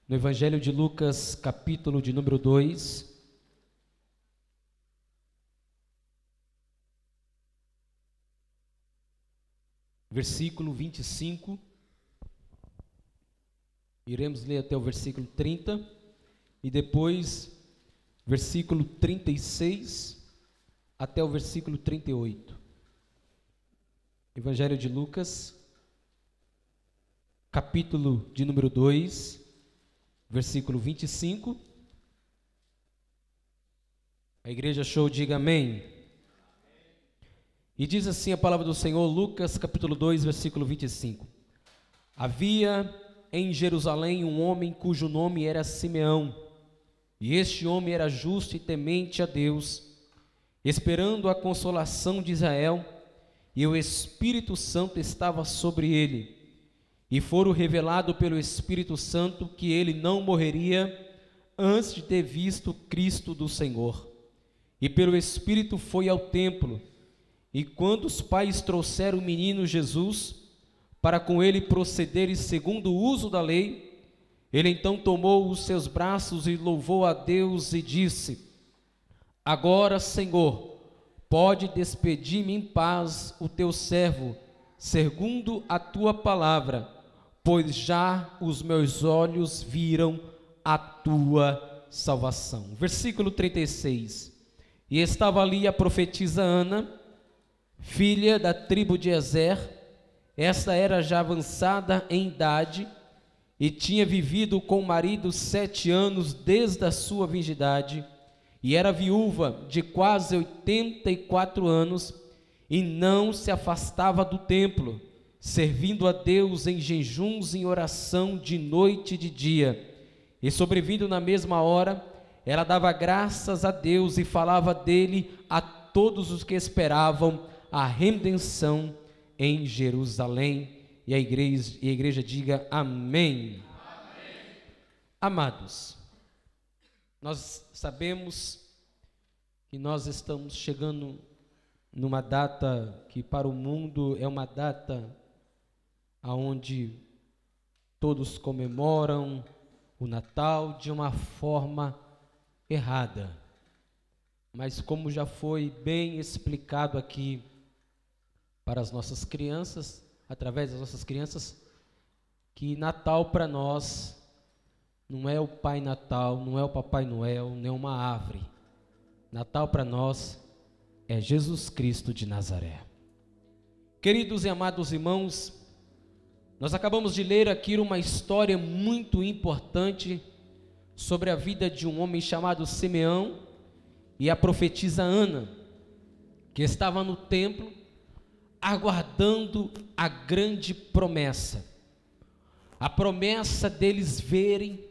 no Evangelho de Lucas, capítulo de número 2, versículo 25, iremos ler até o versículo 30, e depois versículo 36 até o versículo 38. Evangelho de Lucas, capítulo de número 2, versículo 25. A igreja show diga amém. E diz assim a palavra do Senhor, Lucas capítulo 2, versículo 25. Havia em Jerusalém um homem cujo nome era Simeão, e este homem era justo e temente a Deus, esperando a consolação de Israel, e o Espírito Santo estava sobre ele. E fora revelado pelo Espírito Santo que ele não morreria antes de ter visto Cristo do Senhor. E pelo Espírito foi ao templo, e quando os pais trouxeram o menino Jesus, para com ele procederem segundo o uso da lei, ele então tomou os seus braços e louvou a Deus e disse: Agora, Senhor, pode despedir-me em paz o teu servo, segundo a tua palavra, pois já os meus olhos viram a tua salvação. Versículo 36. E estava ali a profetisa Ana, filha da tribo de Aser. Esta era já avançada em idade e tinha vivido com o marido 7 anos desde a sua virgindade, e era viúva de quase 84 anos, e não se afastava do templo, servindo a Deus em jejuns e em oração de noite e de dia. E sobrevindo na mesma hora, ela dava graças a Deus e falava dele a todos os que esperavam a redenção em Jerusalém. E a igreja diga amém. Amém. Amados, nós sabemos que nós estamos chegando numa data que para o mundo é uma data onde todos comemoram o Natal de uma forma errada. Mas como já foi bem explicado aqui para as nossas crianças, através das nossas crianças, que Natal para nós não é o Pai Natal, não é o Papai Noel, não é uma árvore. Natal para nós é Jesus Cristo de Nazaré. Queridos e amados irmãos, nós acabamos de ler aqui uma história muito importante sobre a vida de um homem chamado Simeão e a profetisa Ana, que estava no templo aguardando a grande promessa. A promessa deles verem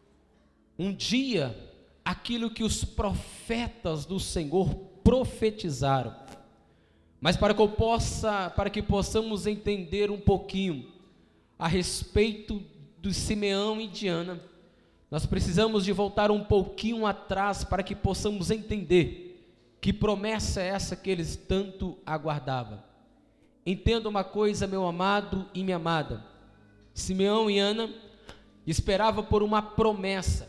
um dia aquilo que os profetas do Senhor profetizaram. Mas para que possamos entender um pouquinho a respeito do Simeão e de Ana, nós precisamos de voltar um pouquinho atrás para que possamos entender que promessa é essa que eles tanto aguardavam. Entenda uma coisa, meu amado e minha amada, Simeão e Ana esperavam por uma promessa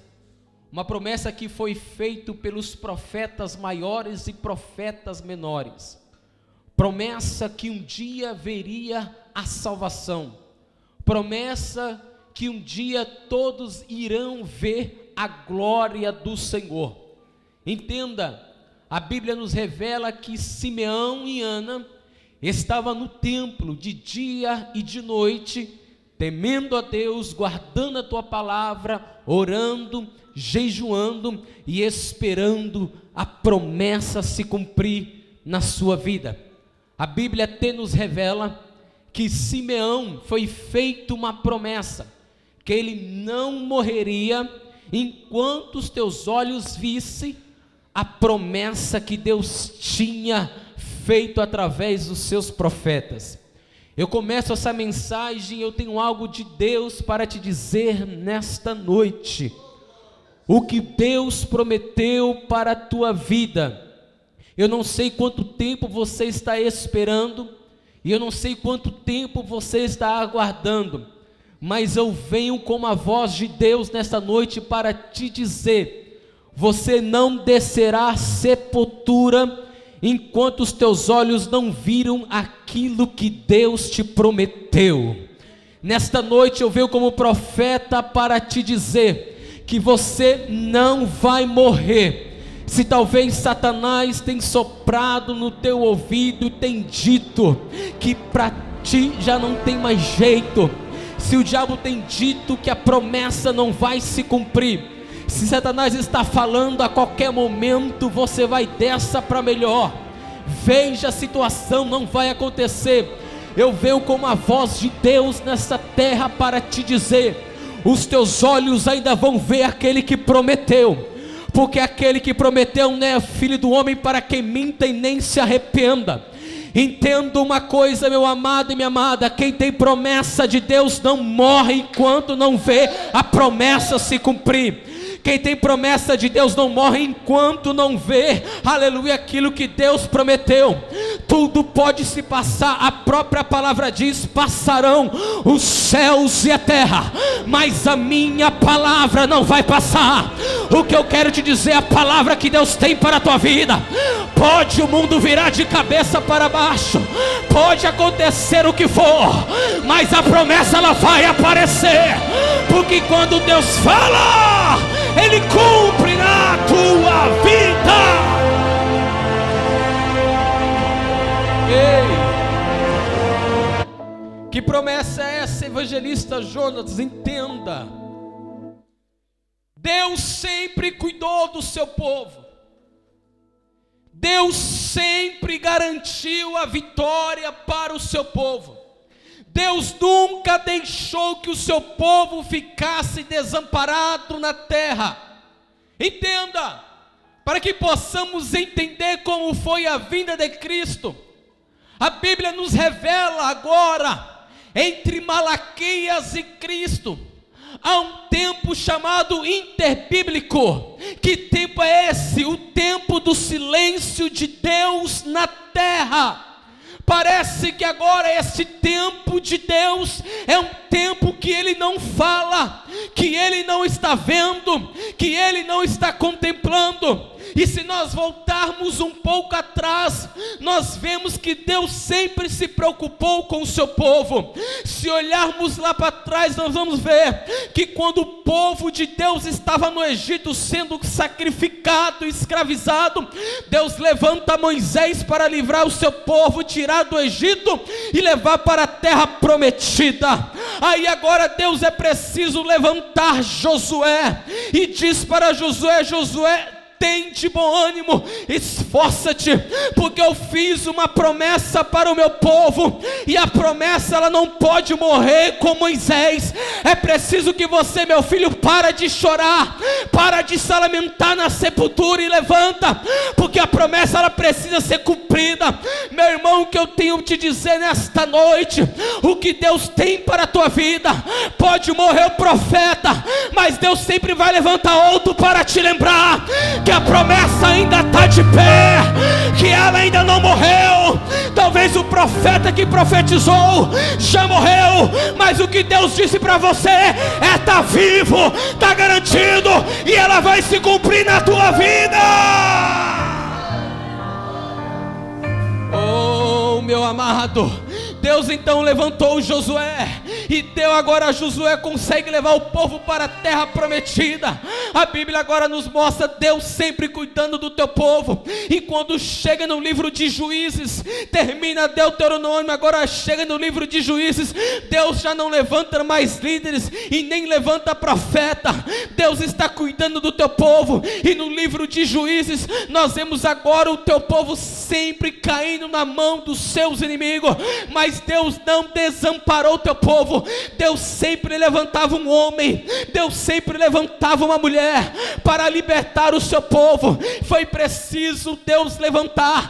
que foi feita pelos profetas maiores e profetas menores, promessa que um dia veria a salvação, promessa que um dia todos irão ver a glória do Senhor. Entenda, a Bíblia nos revela que Simeão e Ana estavam no templo de dia e de noite, temendo a Deus, guardando a tua palavra, orando, jejuando e esperando a promessa se cumprir na sua vida. A Bíblia até nos revela que Simeão foi feita uma promessa, que ele não morreria enquanto os teus olhos vissem a promessa que Deus tinha feito através dos seus profetas. Eu começo essa mensagem, eu tenho algo de Deus para te dizer nesta noite. O que Deus prometeu para a tua vida. Eu não sei quanto tempo você está esperando, e eu não sei quanto tempo você está aguardando, mas eu venho como a voz de Deus nesta noite para te dizer: você não descerá à sepultura enquanto os teus olhos não viram aquilo que Deus te prometeu. Nesta noite eu venho como profeta para te dizer que você não vai morrer. Se talvez Satanás tenha soprado no teu ouvido e tem dito que para ti já não tem mais jeito, se o diabo tem dito que a promessa não vai se cumprir, se Satanás está falando a qualquer momento você vai dessa para melhor, veja, a situação não vai acontecer, eu venho como a voz de Deus nessa terra para te dizer: os teus olhos ainda vão ver aquele que prometeu, porque aquele que prometeu não é filho do homem para que minta e nem se arrependa. Entenda uma coisa, meu amado e minha amada: quem tem promessa de Deus não morre enquanto não vê a promessa se cumprir. Quem tem promessa de Deus não morre enquanto não vê, aleluia, aquilo que Deus prometeu. Tudo pode se passar, a própria palavra diz: passarão os céus e a terra, mas a minha palavra não vai passar. O que eu quero te dizer, a palavra que Deus tem para a tua vida, pode o mundo virar de cabeça para baixo, pode acontecer o que for, mas a promessa ela vai aparecer, porque quando Deus fala, Ele cumpre na tua vida. Ei, que promessa é essa, evangelista Jonas? Entenda, Deus sempre cuidou do seu povo, Deus sempre garantiu a vitória para o seu povo. Deus nunca deixou que o seu povo ficasse desamparado na terra. Entenda, para que possamos entender como foi a vinda de Cristo, a Bíblia nos revela agora, entre Malaquias e Cristo, há um tempo chamado interbíblico. Que tempo é esse? O tempo do silêncio de Deus na terra. Parece que agora esse tempo de Deus é um tempo que Ele não fala, que Ele não está vendo, que Ele não está contemplando. E se nós voltarmos um pouco atrás, nós vemos que Deus sempre se preocupou com o seu povo. Se olharmos lá para trás, nós vamos ver que quando o povo de Deus estava no Egito sendo sacrificado, escravizado, Deus levanta Moisés para livrar o seu povo, tirar do Egito e levar para a terra prometida. Aí agora Deus é preciso levantar Josué e diz para Josué: Josué, tem de bom ânimo, esforça-te, porque eu fiz uma promessa para o meu povo, e a promessa ela não pode morrer com Moisés. É preciso que você, meu filho, para de chorar, para de se lamentar na sepultura e levanta, porque a promessa ela precisa ser cumprida. Meu irmão, o que eu tenho te dizer nesta noite, o que Deus tem para a tua vida, pode morrer o profeta, mas Deus sempre vai levantar outro para te lembrar que a promessa ainda está de pé, que ela ainda não morreu. Talvez o profeta que profetizou já morreu, mas o que Deus disse para você é: está vivo, está garantido, e ela vai se cumprir na tua vida. Oh, meu amado, Deus então levantou Josué, e deu agora a Josué, consegue levar o povo para a terra prometida. A Bíblia agora nos mostra Deus sempre cuidando do teu povo. E quando chega no livro de Juízes, termina Deuteronômio, agora chega no livro de Juízes, Deus já não levanta mais líderes e nem levanta profeta. Deus está cuidando do teu povo. E no livro de Juízes nós vemos agora o teu povo sempre caindo na mão dos seus inimigos, mas Deus não desamparou o teu povo. Deus sempre levantava um homem, Deus sempre levantava uma mulher para libertar o seu povo. Foi preciso Deus levantar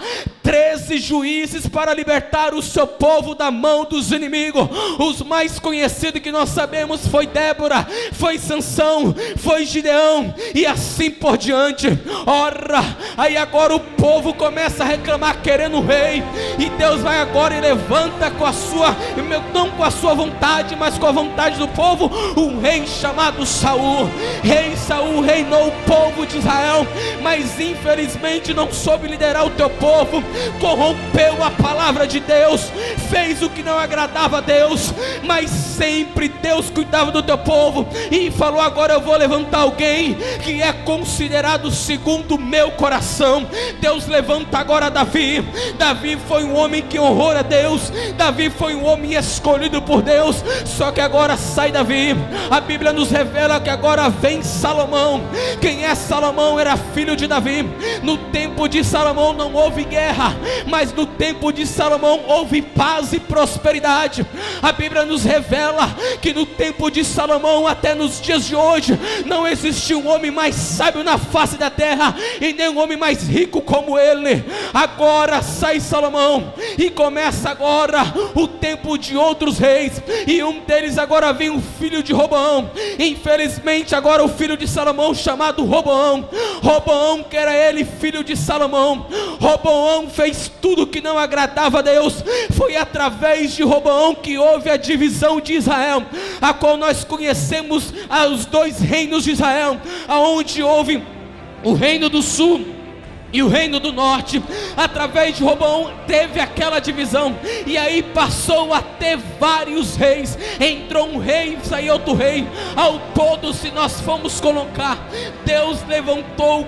13 juízes para libertar o seu povo da mão dos inimigos. Os mais conhecidos que nós sabemos foi Débora, foi Sansão, foi Gideão e assim por diante. Ora, aí agora o povo começa a reclamar querendo um rei, e Deus vai agora e levanta com a sua, não com a sua vontade, mas com a vontade do povo, um rei chamado Saul. Rei Saul reinou o povo de Israel, mas infelizmente não soube liderar o teu povo, corrompeu a palavra de Deus, fez o que não agradava a Deus. Mas sempre Deus cuidava do teu povo e falou: agora eu vou levantar alguém que é considerado segundo o meu coração. Deus levanta agora Davi. Davi foi um homem que honrou a Deus, Davi foi um homem escolhido por Deus. Só que agora sai Davi, a Bíblia nos revela que agora vem Salomão. Quem é Salomão? Era filho de Davi. No tempo de Salomão não houve guerra, mas no tempo de Salomão houve paz e prosperidade. A Bíblia nos revela que no tempo de Salomão, até nos dias de hoje, não existiu um homem mais sábio na face da terra, e nem um homem mais rico como ele. Agora sai Salomão e começa agora o tempo de outros reis, e um deles agora vem o filho de Roboão. Infelizmente agora o filho de Salomão, chamado Roboão, que era ele filho de Salomão, Roboão fez tudo que não agradava a Deus. Foi através de Roboão que houve a divisão de Israel, a qual nós conhecemos os dois reinos de Israel, aonde houve o reino do sul e o reino do norte. Através de Roboão teve aquela divisão, e aí passou a ter vários reis. Entrou um rei, saiu outro rei. Ao todo, se nós formos colocar, Deus levantou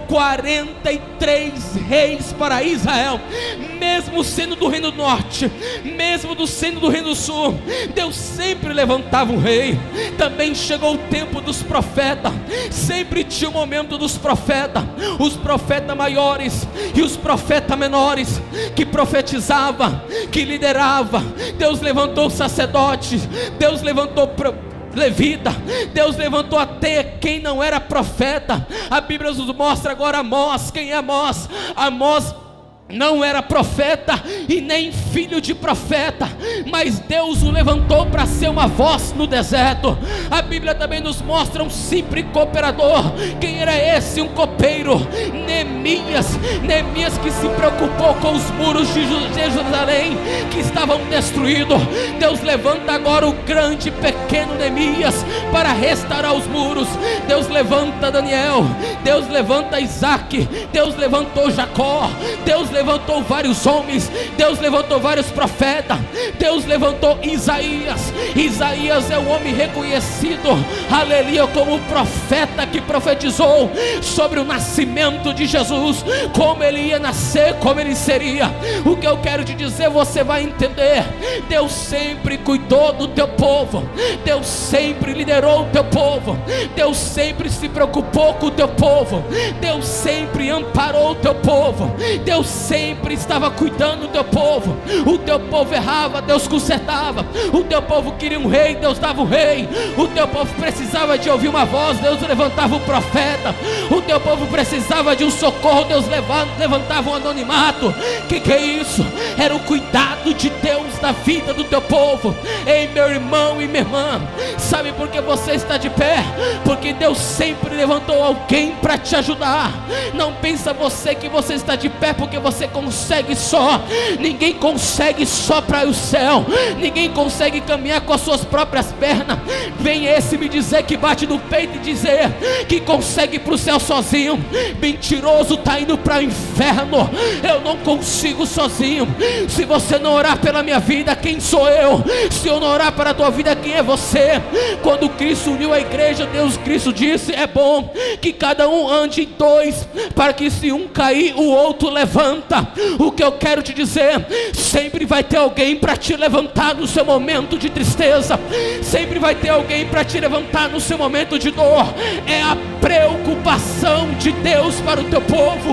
43 reis para Israel, mesmo sendo do reino do norte, mesmo sendo do reino do sul. Deus sempre levantava um rei. Também chegou o tempo dos profetas. Sempre tinha o momento dos profetas, os profetas maiores e os profetas menores, que profetizava, que liderava. Deus levantou sacerdotes, Deus levantou levita, Deus levantou até quem não era profeta. A Bíblia nos mostra agora Amós. Quem é Amós? Amós não era profeta e nem filho de profeta, mas Deus o levantou para ser uma voz no deserto. A Bíblia também nos mostra um simples cooperador. Quem era esse? Um copeiro, Neemias que se preocupou com os muros de Jerusalém que estavam destruídos. Deus levanta agora o grande pequeno Neemias para restaurar os muros. Deus levanta Daniel, Deus levanta Isaac, Deus levantou Jacó, Deus levantou vários homens, Deus levantou vários profetas. Deus levantou Isaías. Isaías é um homem reconhecido, aleluia, como profeta que profetizou sobre o nascimento de Jesus, como ele ia nascer, como ele seria. O que eu quero te dizer, você vai entender. Deus sempre cuidou do teu povo, Deus sempre liderou o teu povo, Deus sempre se preocupou com o teu povo, Deus sempre amparou o teu povo, Deus sempre estava cuidando do teu povo. O teu povo errava, Deus consertava. O teu povo queria um rei, Deus dava um rei. O teu povo precisava de ouvir uma voz, Deus levantava um profeta. O teu povo precisava de um socorro, Deus levantava um anonimato. Que é isso? Era o cuidado de Deus da vida do teu povo. Ei, meu irmão e minha irmã, sabe por que você está de pé? Porque Deus sempre levantou alguém para te ajudar. Não pensa você que você está de pé porque você consegue só. Ninguém consegue só para o céu, ninguém consegue caminhar com as suas próprias pernas. Vem esse me dizer que bate no peito e dizer que consegue ir para o céu sozinho. Mentiroso, está indo para o inferno. Eu não consigo sozinho. Se você não orar pela minha vida, quem sou eu? Se eu não orar para a tua vida, quem é você? Quando Cristo uniu a igreja, Cristo disse: é bom que cada um ande em dois, para que se um cair, o outro levanta. O que eu quero te dizer, sempre vai ter alguém para te levantar no seu momento de tristeza, sempre vai ter alguém para te levantar no seu momento de dor. É a preocupação de Deus para o teu povo.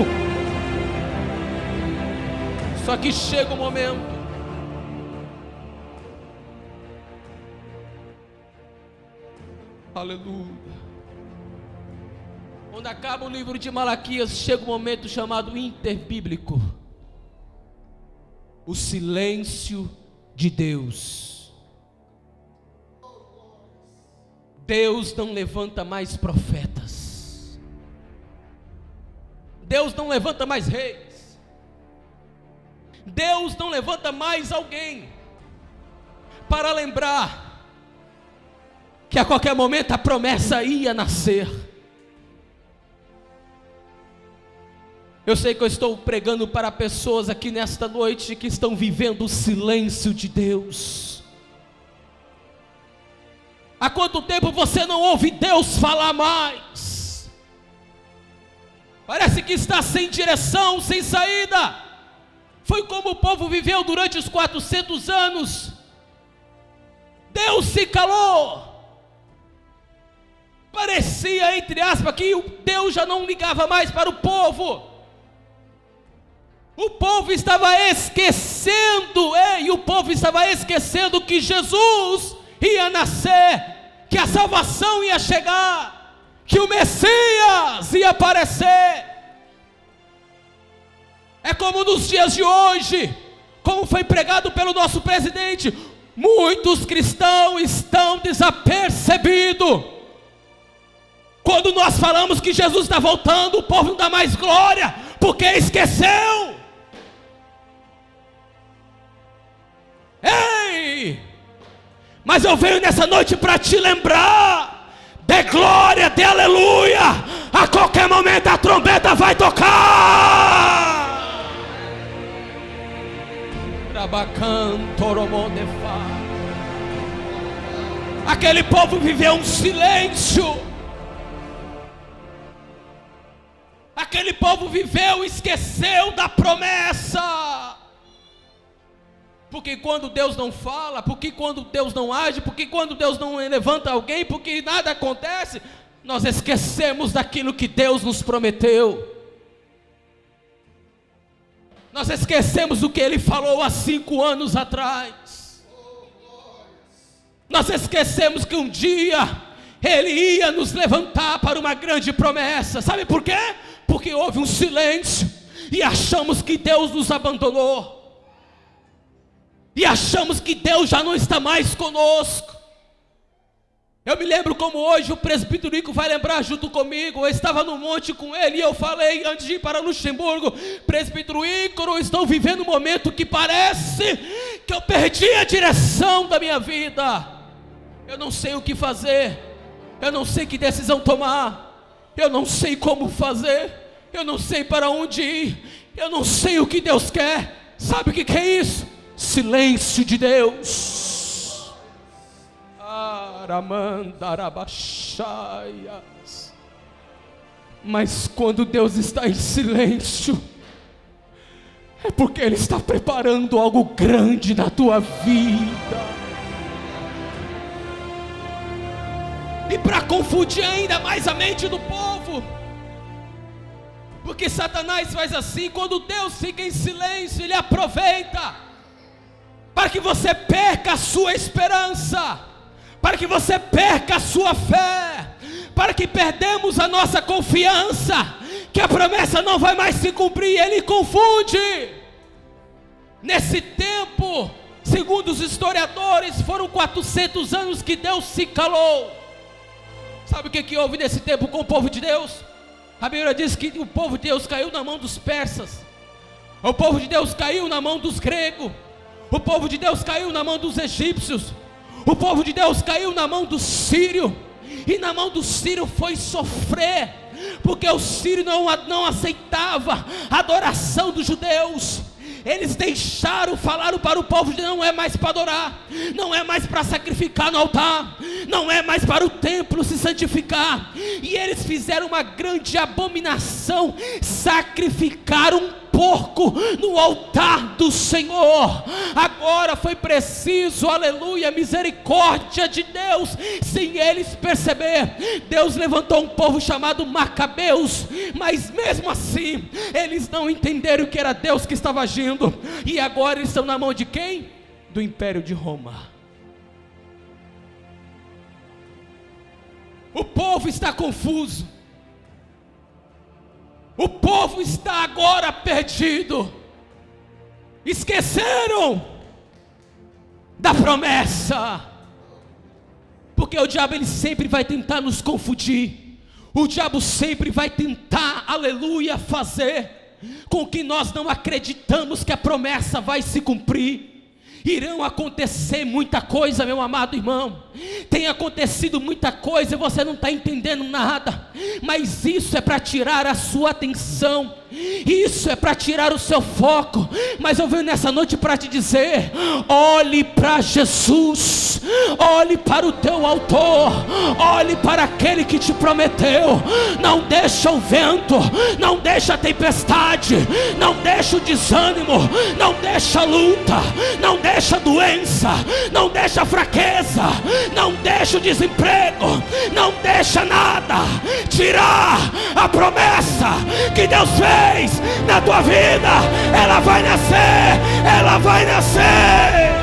Só que chega o momento, aleluia, quando acaba o livro de Malaquias, chega um momento chamado interbíblico. o silêncio de Deus. Deus não levanta mais profetas. Deus não levanta mais reis. Deus não levanta mais alguém para lembrar que a qualquer momento a promessa ia nascer. Eu sei que eu estou pregando para pessoas aqui nesta noite que estão vivendo o silêncio de Deus. Há quanto tempo você não ouve Deus falar mais? Parece que está sem direção, sem saída. Foi como o povo viveu durante os 400 anos. Deus se calou. Parecia, entre aspas, que Deus já não ligava mais para o povo. O povo estava esquecendo, e o povo estava esquecendo que Jesus ia nascer, que a salvação ia chegar, que o Messias ia aparecer. É como nos dias de hoje, como foi pregado pelo nosso presidente, muitos cristãos estão desapercebidos. Quando nós falamos que Jesus está voltando, o povo não dá mais glória, porque esqueceu. Ei! Mas eu venho nessa noite para te lembrar, de glória, de aleluia. A qualquer momento a trombeta vai tocar. Aquele povo viveu um silêncio. Aquele povo viveu, esqueceu da promessa. Porque quando Deus não fala, porque quando Deus não age, porque quando Deus não levanta alguém, porque nada acontece, nós esquecemos daquilo que Deus nos prometeu. Nós esquecemos do que Ele falou há 5 anos atrás. Nós esquecemos que um dia Ele ia nos levantar para uma grande promessa. Sabe por quê? Porque houve um silêncio e achamos que Deus nos abandonou. E achamos que Deus já não está mais conosco. Eu me lembro como hoje o presbítero Nico vai lembrar junto comigo. Eu estava no monte com ele e eu falei antes de ir para Luxemburgo: presbítero Ícaro, eu estou vivendo um momento que parece que eu perdi a direção da minha vida. Eu não sei o que fazer. Eu não sei que decisão tomar. Eu não sei como fazer. Eu não sei para onde ir. Eu não sei o que Deus quer. Sabe o que é isso? Silêncio de Deus. Mas quando Deus está em silêncio, é porque Ele está preparando algo grande na tua vida. E para confundir ainda mais a mente do povo, porque Satanás faz assim: quando Deus fica em silêncio, ele aproveita para que você perca a sua esperança, para que você perca a sua fé, para que perdemos a nossa confiança, que a promessa não vai mais se cumprir. Ele confunde. Nesse tempo, segundo os historiadores, foram 400 anos que Deus se calou. Sabe o que houve nesse tempo com o povo de Deus? A Bíblia diz que o povo de Deus caiu na mão dos persas, o povo de Deus caiu na mão dos gregos, o povo de Deus caiu na mão dos egípcios, o povo de Deus caiu na mão do sírio, e na mão do sírio foi sofrer, porque o sírio não aceitava a adoração dos judeus. Eles deixaram, falaram para o povo de Deus: não é mais para adorar, não é mais para sacrificar no altar, não é mais para o templo se santificar. E eles fizeram uma grande abominação, sacrificaram um porco no altar do Senhor. Agora foi preciso, aleluia, misericórdia de Deus, sem eles perceber, Deus levantou um povo chamado Macabeus, mas mesmo assim, eles não entenderam que era Deus que estava agindo, e agora eles estão na mão de quem? Do Império de Roma. O povo está confuso. O povo está agora perdido. esqueceram da promessa. Porque o diabo, ele sempre vai tentar nos confundir. O diabo sempre vai tentar, aleluia, fazer com que nós não acreditamos que a promessa vai se cumprir. Irão acontecer muita coisa, meu amado irmão. Tem acontecido muita coisa e você não está entendendo nada. Mas isso é para tirar a sua atenção. Isso é para tirar o seu foco. Mas eu venho nessa noite para te dizer: olhe para Jesus. Olhe para o teu autor. Olhe para aquele que te prometeu. Não deixa o vento, não deixa a tempestade, não deixa o desânimo, não deixa a luta, não deixa a doença, não deixa a fraqueza, não deixa o desemprego, não deixa nada tirar a promessa que Deus fez na tua vida. Ela vai nascer, ela vai nascer.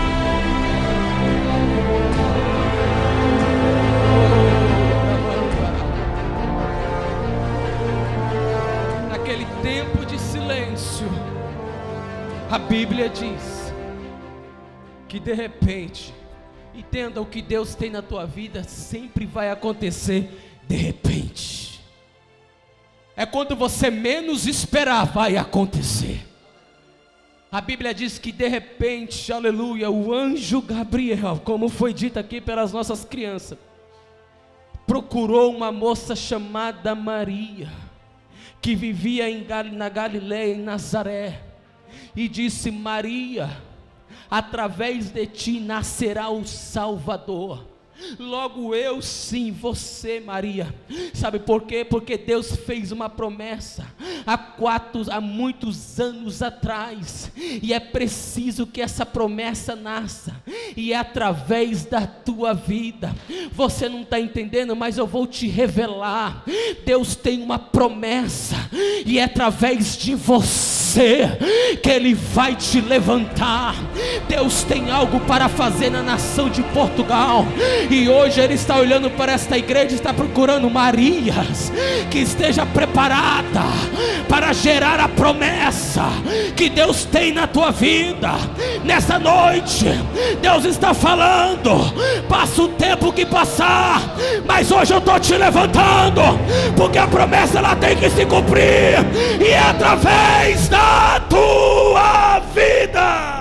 Naquele tempo de silêncio, a Bíblia diz que de repente, entenda, o que Deus tem na tua vida sempre vai acontecer de repente. É quando você menos esperar, vai acontecer. A Bíblia diz que de repente, aleluia, o anjo Gabriel, como foi dito aqui pelas nossas crianças, procurou uma moça chamada Maria, que vivia na Galileia, em Nazaré, e disse: Maria, através de ti nascerá o Salvador. Logo eu, sim, você, Maria. Sabe por quê? Porque Deus fez uma promessa há muitos anos atrás, e é preciso que essa promessa nasça, e é através da tua vida. Você não está entendendo, mas eu vou te revelar. Deus tem uma promessa, e é através de você que Ele vai te levantar. Deus tem algo para fazer na nação de Portugal, e hoje Ele está olhando para esta igreja, está procurando Marias que esteja preparada para gerar a promessa que Deus tem na tua vida. Nessa noite Deus está falando: passa o tempo que passar, mas hoje eu estou te levantando, porque a promessa ela tem que se cumprir, e é através da tua vida.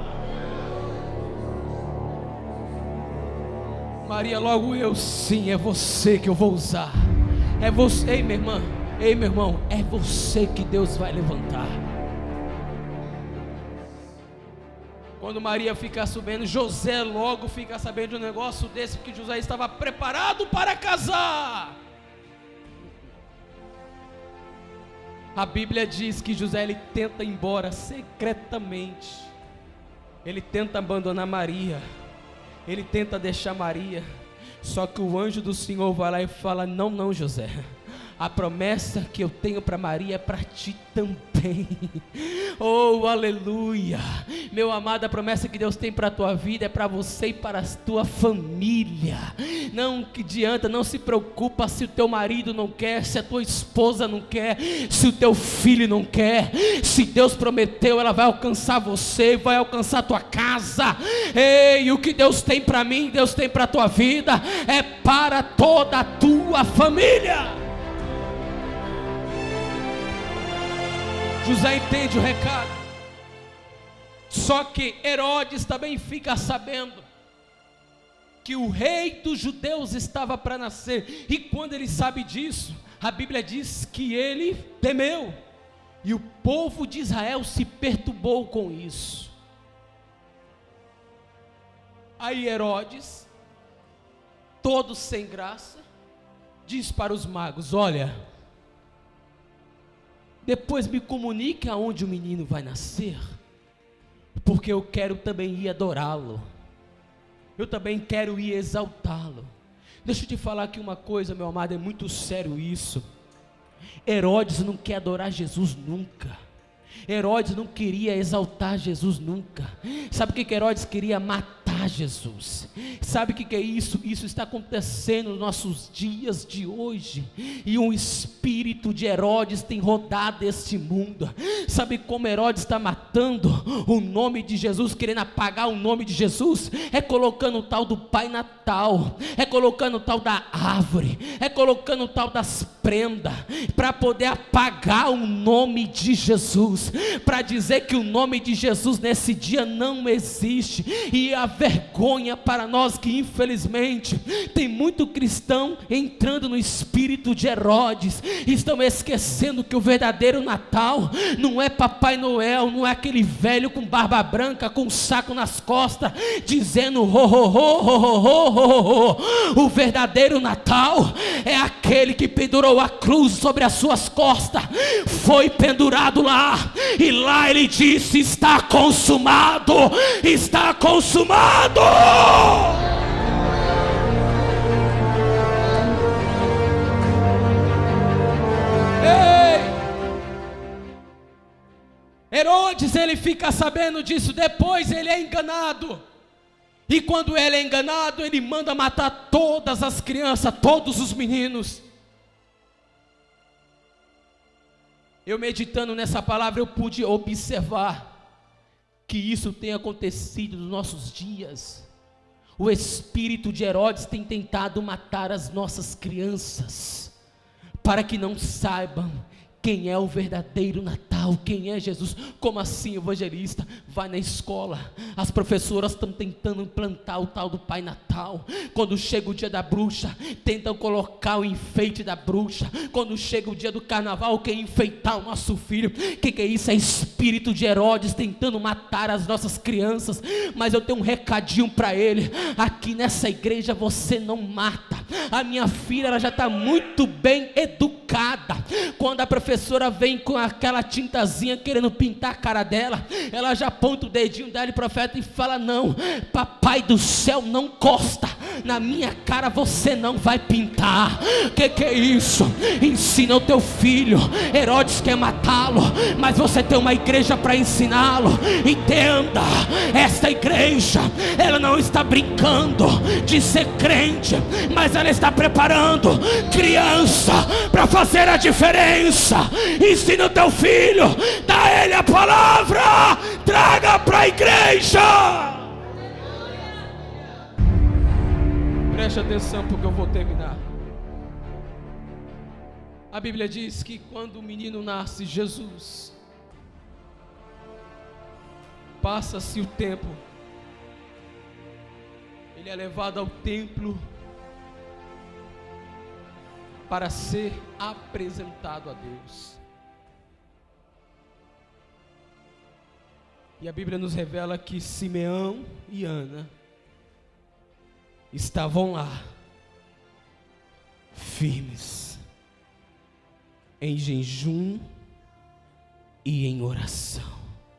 Maria, logo eu, sim, é você que eu vou usar. É você, ei minha irmã, ei meu irmão, é você que Deus vai levantar. Quando Maria fica sabendo, José logo fica sabendo de um negócio desse, porque José estava preparado para casar. A Bíblia diz que José, ele tenta ir embora secretamente. Ele tenta abandonar Maria. Ele tenta deixar Maria. Só que o anjo do Senhor vai lá e fala: não, não, José, a promessa que eu tenho para Maria é para ti também. Oh, aleluia. Meu amado, a promessa que Deus tem para a tua vida é para você e para a tua família. Não que adianta, não se preocupa se o teu marido não quer, se a tua esposa não quer, se o teu filho não quer. Se Deus prometeu, ela vai alcançar você, vai alcançar a tua casa. Ei, o que Deus tem para mim, Deus tem para a tua vida, é para toda a tua família. José entende o recado. Só que Herodes também fica sabendo que o rei dos judeus estava para nascer. E quando ele sabe disso, a Bíblia diz que ele temeu. E o povo de Israel se perturbou com isso. Aí Herodes, todo sem graça, diz para os magos: olha, depois me comunique aonde o menino vai nascer, porque eu quero também ir adorá-lo, eu também quero ir exaltá-lo. Deixa eu te falar aqui uma coisa, meu amado, é muito sério isso. Herodes não quer adorar Jesus nunca. Herodes não queria exaltar Jesus nunca. Sabe o que Herodes queria? Matar a Jesus. Sabe o que é isso? Isso está acontecendo nos nossos dias de hoje, e um espírito de Herodes tem rodado este mundo. Sabe como Herodes está matando o nome de Jesus, querendo apagar o nome de Jesus? É colocando o tal do Pai Natal, é colocando o tal da árvore, é colocando o tal das prendas, para poder apagar o nome de Jesus, para dizer que o nome de Jesus nesse dia não existe. E a vergonha para nós que infelizmente tem muito cristão entrando no espírito de Herodes, estão esquecendo que o verdadeiro Natal não é Papai Noel, não é aquele velho com barba branca, com um saco nas costas, dizendo ho, ho, ho, ho, ho, ho, ho, ho. O verdadeiro Natal é aquele que pendurou a cruz sobre as suas costas, foi pendurado lá, e lá ele disse: está consumado, está consumado. Ei! Herodes, ele fica sabendo disso, depois ele é enganado, e quando ele é enganado, ele manda matar todas as crianças, todos os meninos. Eu meditando nessa palavra, eu pude observar que isso tem acontecido nos nossos dias. O espírito de Herodes tem tentado matar as nossas crianças, para que não saibam quem é o verdadeiro Natal, quem é Jesus. Como assim, evangelista? Vai na escola, as professoras estão tentando implantar o tal do Pai Natal. Quando chega o dia da bruxa, tentam colocar o enfeite da bruxa. Quando chega o dia do carnaval, quer enfeitar o nosso filho. Que é isso? É espírito de Herodes tentando matar as nossas crianças. Mas eu tenho um recadinho para ele: aqui nessa igreja você não mata. A minha filha, ela já está muito bem educada. Quando a professora vem com aquela tintazinha querendo pintar a cara dela, ela já aponta o dedinho dela, profeta, e fala: não, papai do céu não encosta na minha cara, você não vai pintar. Que é isso? Ensina o teu filho. Herodes quer matá-lo, mas você tem uma igreja para ensiná-lo. Entenda, esta igreja, ela não está brincando de ser crente, mas ela está preparando criança para fazer a diferença. Ensina o teu filho, dá a ele a palavra, traga para a igreja. Preste atenção, porque eu vou terminar. A Bíblia diz que quando o menino nasce, Jesus, passa-se o tempo, ele é levado ao templo para ser apresentado a Deus. E a Bíblia nos revela que Simeão e Ana estavam lá, firmes, em jejum e em oração.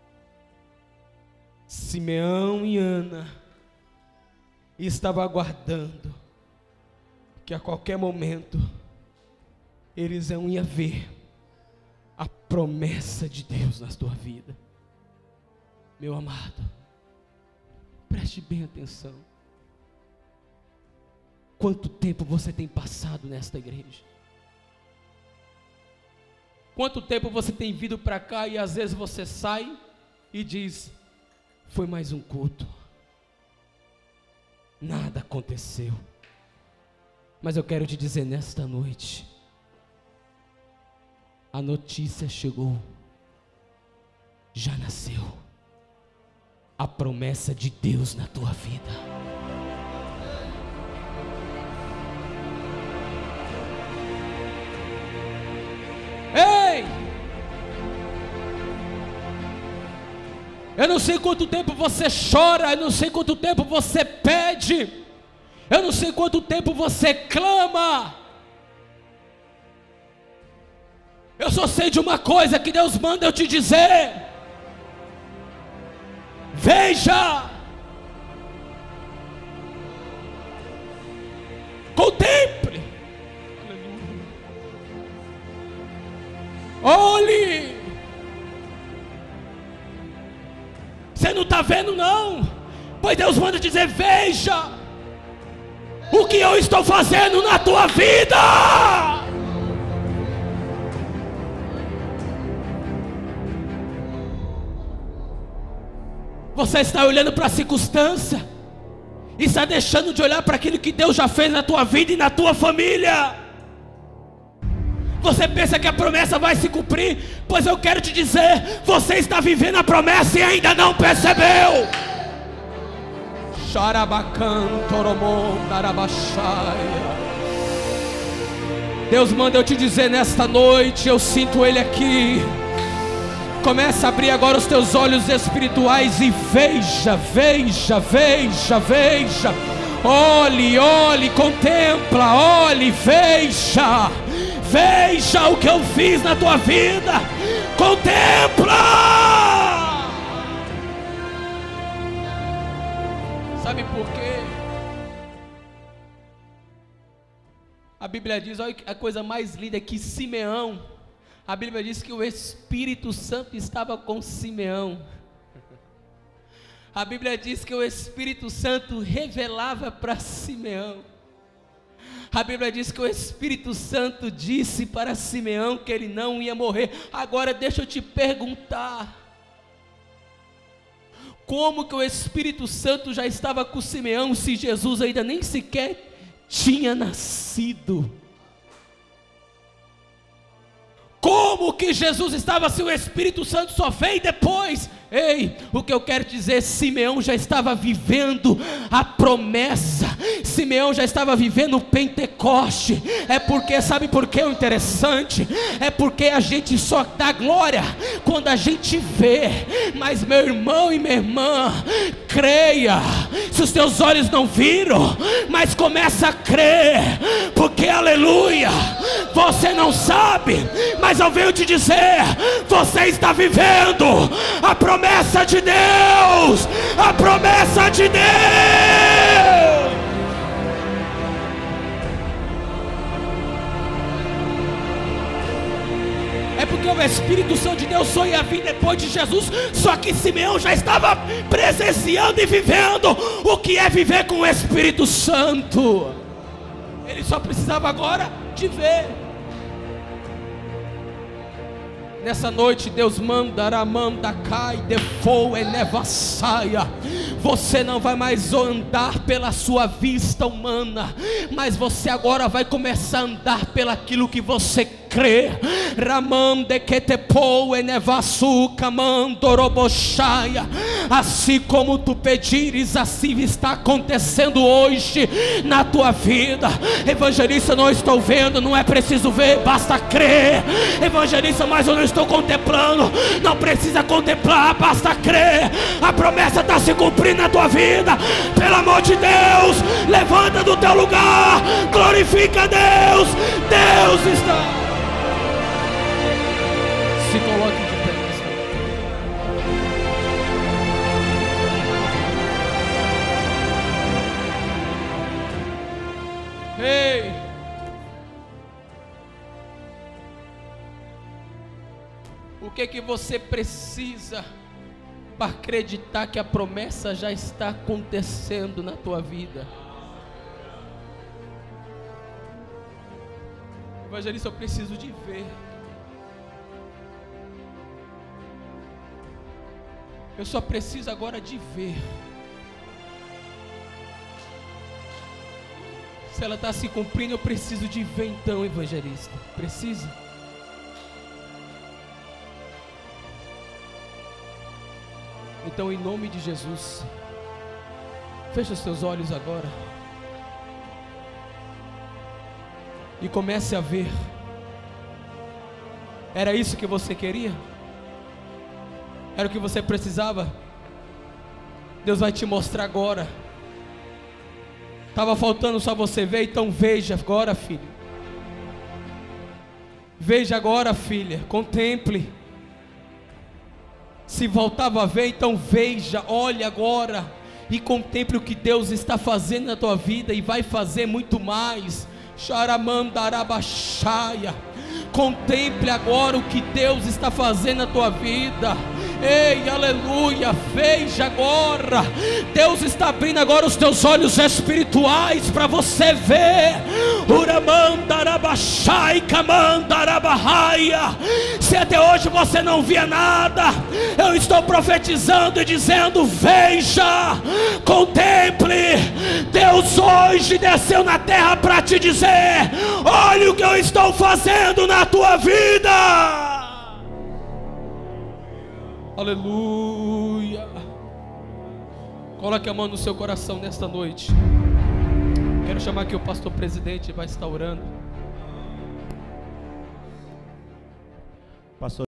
Simeão e Ana estavam aguardando que a qualquer momento eles iam ver a promessa de Deus na tua vida. Meu amado, preste bem atenção. Quanto tempo você tem passado nesta igreja? Quanto tempo você tem vindo para cá e às vezes você sai e diz: foi mais um culto, nada aconteceu. Mas eu quero te dizer nesta noite, a notícia chegou, já nasceu a promessa de Deus na tua vida. Ei! Eu não sei quanto tempo você chora, eu não sei quanto tempo você pede, eu não sei quanto tempo você clama. Eu só sei de uma coisa que Deus manda eu te dizer: veja, contemple, olhe. Você não está vendo não? Pois Deus manda dizer: veja o que eu estou fazendo na tua vida. Você está olhando para a circunstância e está deixando de olhar para aquilo que Deus já fez na tua vida e na tua família. Você pensa que a promessa vai se cumprir? Pois eu quero te dizer, você está vivendo a promessa e ainda não percebeu. Deus manda eu te dizer nesta noite, eu sinto Ele aqui. Começa a abrir agora os teus olhos espirituais e veja, veja, veja, veja. Olhe, olhe, contempla, olhe, veja. Veja o que eu fiz na tua vida. Contempla. Sabe por quê? A Bíblia diz, olha a coisa mais linda é que Simeão, a Bíblia diz que o Espírito Santo estava com Simeão. A Bíblia diz que o Espírito Santo revelava para Simeão. A Bíblia diz que o Espírito Santo disse para Simeão que ele não ia morrer. Agora deixa eu te perguntar, como que o Espírito Santo já estava com Simeão se Jesus ainda nem sequer tinha nascido? Como que Jesus estava se o Espírito Santo só veio depois? Ei, o que eu quero dizer, Simeão já estava vivendo a promessa, Simeão já estava vivendo o Pentecoste. É porque, sabe por que é o interessante? É porque a gente só dá glória quando a gente vê. Mas meu irmão e minha irmã, creia, se os teus olhos não viram, mas começa a crer, porque aleluia, você não sabe, mas eu venho te dizer, você está vivendo a promessa de Deus, a promessa de Deus. É porque o Espírito Santo de Deus só ia vir depois de Jesus. Só que Simeão já estava presenciando e vivendo o que é viver com o Espírito Santo. Ele só precisava agora de ver. Nessa noite Deus manda cai de fogo e nevassaia. Você não vai mais andar pela sua vista humana, mas você agora vai começar a andar pelaquilo que você crê. Ramande que te pou e nevassu camandorobochaia. Assim como tu pedires, assim está acontecendo hoje na tua vida. Evangelista, não estou vendo, não é preciso ver, basta crer. Evangelista, mas eu não estou contemplando, não precisa contemplar, basta crer. A promessa está se cumprindo na tua vida. Pelo amor de Deus, levanta do teu lugar, glorifica a Deus. Deus está. Se coloque de pé. Ei, o que você precisa para acreditar que a promessa já está acontecendo na tua vida? Evangelista, eu preciso de ver. Eu só preciso agora de ver. Se ela está se cumprindo, eu preciso de ver então, evangelista. Precisa? Então, em nome de Jesus, fecha os teus olhos agora e comece a ver. Era isso que você queria? Era o que você precisava? Deus vai te mostrar agora. Estava faltando só você ver, então veja agora, filho. Veja agora, filha, contemple. Se voltava a ver, então veja, olhe agora e contemple o que Deus está fazendo na tua vida e vai fazer muito mais. Xaramandarabachaya. Contemple agora o que Deus está fazendo na tua vida. Ei, aleluia, veja agora. Deus está abrindo agora os teus olhos espirituais para você ver. Uramandarabashai kamandarabahaya. Se até hoje você não via nada, eu estou profetizando e dizendo: veja, contemple. Deus hoje desceu na terra para te dizer: olha o que eu estou fazendo na tua vida. Aleluia. Coloque a mão no seu coração nesta noite. Quero chamar aqui o pastor presidente, vai estar orando. Pastor